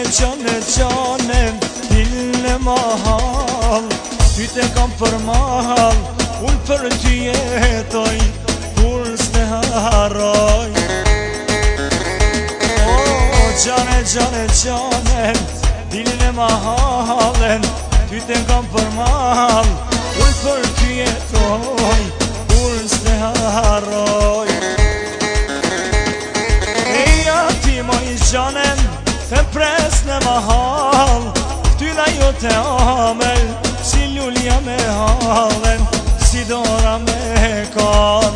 Qanem, dilën e mahal, ty te kam për mahal, unë për ty jetoj, kur s'te harroj. O, qanem, dilën e mahalen, ty te kam për mahal, unë për ty jetoj, kur s'te harroj. Eja ti moj qanem, te pres në mahal, këtyra jo te amel, si lulja me halen, si dora me kan.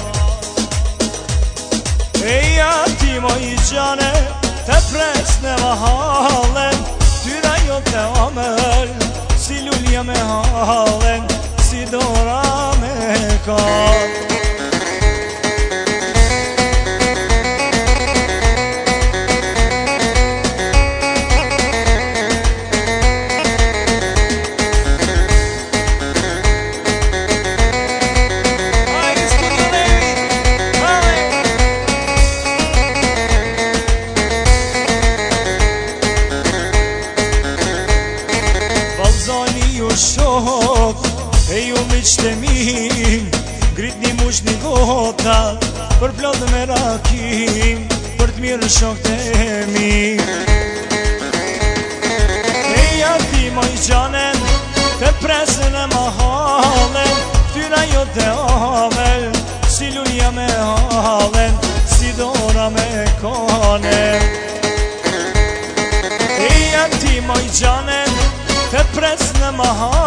Eja ti moj qane, te pres në mahalen, këtyra jo te amel, si lulja me halen, si dora me kan. Shok, e ju miqtë e mi, ngrit një mush një gota, për plot me rakim, për t'mirë shokët e mi. Eja ti moj qanen, te presën e mahalen, këtyra jo te amel, si lulja me halen, si dora me kanen. Eja ti moj qanen, te presën e mahalen,